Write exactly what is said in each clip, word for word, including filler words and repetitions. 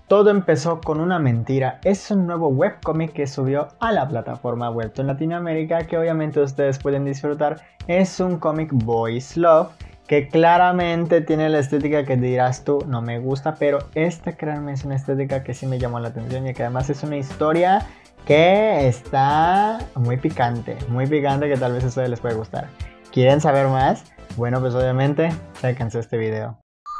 Todo empezó con una mentira. Es un nuevo webcomic que subió a la plataforma Webtoon Latinoamérica que obviamente ustedes pueden disfrutar. Es un cómic Boys Love que claramente tiene la estética que dirás tú no me gusta, pero esta créanme es una estética que sí me llamó la atención y que además es una historia que está muy picante, muy picante que tal vez a ustedes les puede gustar. ¿Quieren saber más? Bueno, pues obviamente, chéquense este video.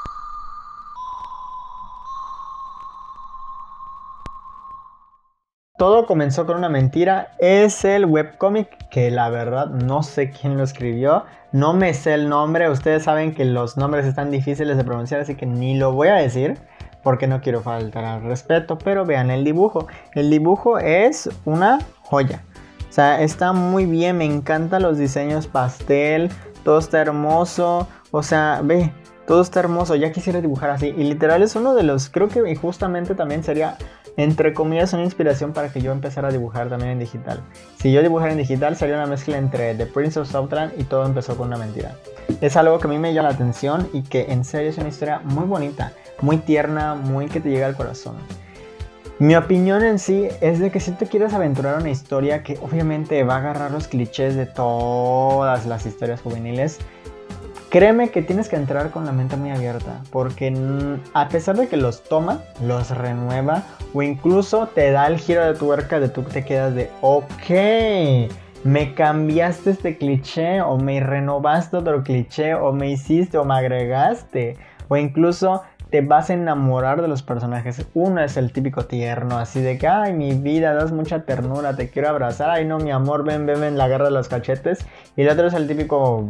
Todo comenzó con una mentira. Es el webcomic que la verdad no sé quién lo escribió. No me sé el nombre. Ustedes saben que los nombres están difíciles de pronunciar, así que ni lo voy a decir porque no quiero faltar al respeto. Pero vean el dibujo. El dibujo es una joya. O sea, está muy bien. Me encantan los diseños pastel. Todo está hermoso. O sea, ve, todo está hermoso. Ya quisiera dibujar así. Y literal es uno de los, creo que justamente también sería, entre comillas, una inspiración para que yo empezara a dibujar también en digital. Si yo dibujara en digital sería una mezcla entre The Prince of Southland y Todo empezó con una mentira. Es algo que a mí me llama la atención y que en serio es una historia muy bonita, muy tierna, muy que te llega al corazón. Mi opinión en sí es de que si te quieres aventurar una historia que obviamente va a agarrar los clichés de todas las historias juveniles, créeme que tienes que entrar con la mente muy abierta, porque a pesar de que los toma, los renueva o incluso te da el giro de tuerca de tú te quedas de ok, me cambiaste este cliché o me renovaste otro cliché o me hiciste o me agregaste o incluso te vas a enamorar de los personajes. Uno es el típico tierno, así de que ay mi vida, das mucha ternura, te quiero abrazar, ay no mi amor, ven, ven, ven, la agarra de los cachetes. Y el otro es el típico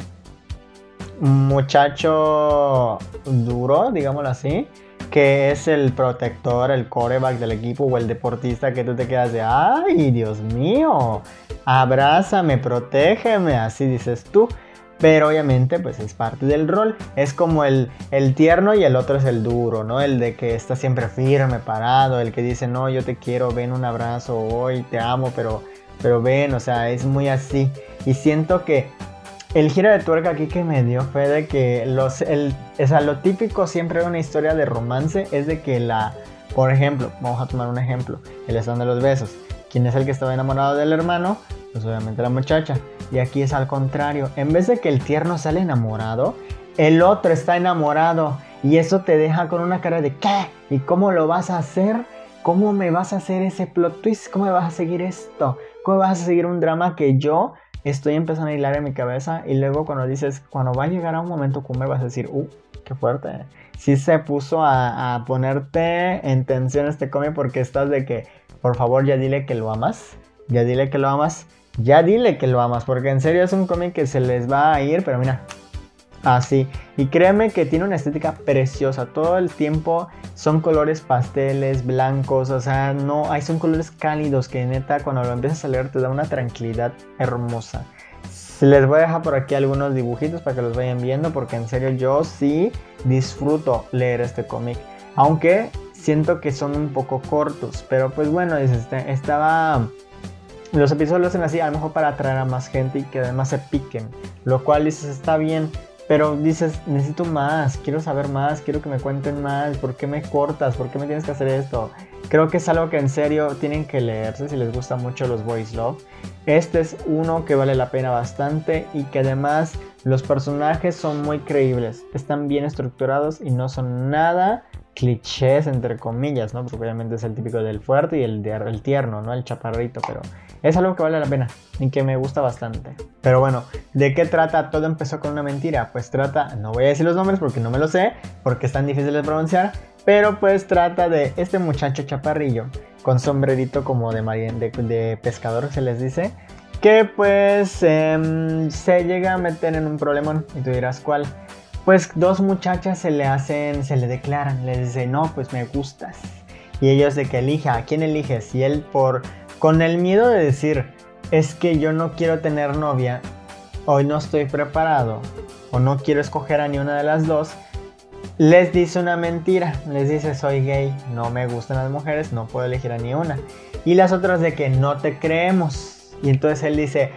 muchacho duro, digámoslo así, que es el protector, el quarterback del equipo o el deportista que tú te quedas de ay Dios mío, abrázame, protégeme, así dices tú. Pero obviamente pues es parte del rol. Es como el, el tierno y el otro es el duro, ¿no? El de que está siempre firme, parado, el que dice no, yo te quiero, ven un abrazo, hoy te amo, pero, pero ven, o sea, es muy así. Y siento que el giro de tuerca aquí que me dio fue de que los, el, o sea, lo típico siempre de una historia de romance es de que la, por ejemplo, vamos a tomar un ejemplo, el stand de los besos. ¿Quién es el que estaba enamorado del hermano? Pues obviamente la muchacha. Y aquí es al contrario, en vez de que el tierno sale enamorado, el otro está enamorado. Y eso te deja con una cara de ¿qué? ¿Y cómo lo vas a hacer? ¿Cómo me vas a hacer ese plot twist? ¿Cómo me vas a seguir esto? ¿Cómo vas a seguir un drama que yo estoy empezando a hilar en mi cabeza? Y luego cuando dices, cuando va a llegar a un momento cumbre vas a decir, uh, qué fuerte. Sí se puso a, a ponerte en tensión este cómic porque estás de que, por favor ya dile que lo amas, ya dile que lo amas, ya dile que lo amas, porque en serio es un cómic que se les va a ir, pero mira, así. Y créeme que tiene una estética preciosa. Todo el tiempo son colores pasteles, blancos. O sea, no hay, son colores cálidos que neta cuando lo empiezas a leer te da una tranquilidad hermosa. Les voy a dejar por aquí algunos dibujitos para que los vayan viendo, porque en serio yo sí disfruto leer este cómic. Aunque siento que son un poco cortos, pero pues bueno, estaba... Los episodios lo hacen así, a lo mejor para atraer a más gente y que además se piquen. Lo cual dices, está bien, pero dices, necesito más, quiero saber más, quiero que me cuenten más, ¿por qué me cortas? ¿Por qué me tienes que hacer esto? Creo que es algo que en serio tienen que leerse si les gusta mucho los Boys Love. Este es uno que vale la pena bastante y que además los personajes son muy creíbles. Están bien estructurados y no son nada clichés entre comillas, ¿no? Porque obviamente es el típico del fuerte y el, de, el tierno, ¿no? El chaparrito, pero es algo que vale la pena y que me gusta bastante. Pero bueno, ¿de qué trata? Todo empezó con una mentira. Pues trata, no voy a decir los nombres porque no me lo sé, porque están difíciles de pronunciar, pero pues trata de este muchacho chaparrillo con sombrerito como de, de, de pescador se les dice, que pues eh, se llega a meter en un problemón y tú dirás ¿cuál? Pues dos muchachas se le hacen, se le declaran, le dicen no, pues me gustas. Y ellos de que elija, ¿a quién eliges? Y él por, con el miedo de decir, es que yo no quiero tener novia, hoy no estoy preparado, o no quiero escoger a ni una de las dos, les dice una mentira, les dice soy gay, no me gustan las mujeres, no puedo elegir a ni una. Y las otras de que no te creemos. Y entonces él dice,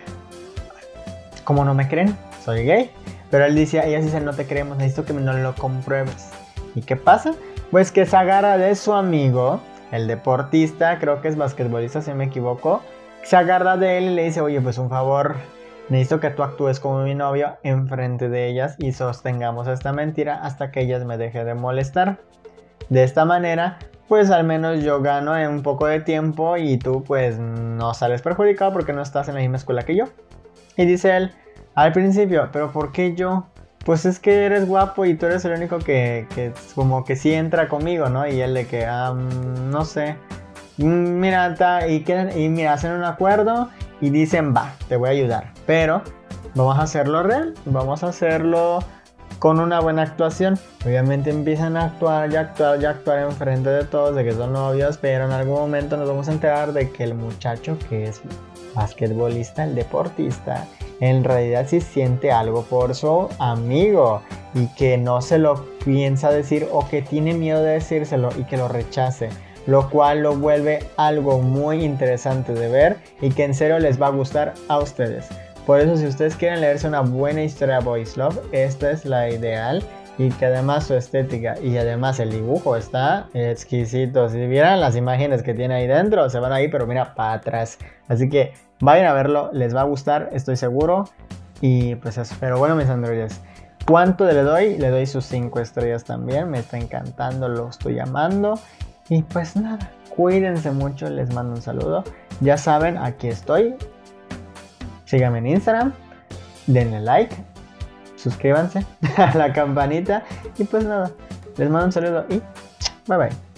¿cómo no me creen? Soy gay. Pero él dice, ellas dicen no te creemos, necesito que nos lo compruebes. ¿Y qué pasa? Pues que se agarra de su amigo, el deportista, creo que es basquetbolista si me equivoco, se agarra de él y le dice, oye, pues un favor, necesito que tú actúes como mi novio enfrente de ellas y sostengamos esta mentira hasta que ellas me dejen de molestar. De esta manera, pues al menos yo gano en un poco de tiempo y tú pues no sales perjudicado porque no estás en la misma escuela que yo. Y dice él, al principio, ¿pero por qué yo? Pues es que eres guapo y tú eres el único que, que como que sí entra conmigo, ¿no? Y él de que, um, no sé, mira, ta, y, quieren, y mira, hacen un acuerdo y dicen, va, te voy a ayudar, pero vamos a hacerlo real, vamos a hacerlo con una buena actuación. Obviamente empiezan a actuar y actuar y actuar enfrente de todos de que son novios, pero en algún momento nos vamos a enterar de que el muchacho que es basquetbolista, el deportista, en realidad sí siente algo por su amigo y que no se lo piensa decir o que tiene miedo de decírselo y que lo rechace, lo cual lo vuelve algo muy interesante de ver y que en serio les va a gustar a ustedes. Por eso, si ustedes quieren leerse una buena historia de Boys Love, esta es la ideal, y que además su estética y además el dibujo está exquisito. Si vieran las imágenes que tiene ahí dentro, se van ahí, pero mira, para atrás. Así que vayan a verlo, les va a gustar, estoy seguro. Y pues eso, pero bueno, mis androides, ¿cuánto le doy? Le doy sus cinco estrellas también, me está encantando, lo estoy amando. Y pues nada, cuídense mucho, les mando un saludo. Ya saben, aquí estoy. Síganme en Instagram, denle like, suscríbanse a la campanita y pues nada, les mando un saludo y bye bye.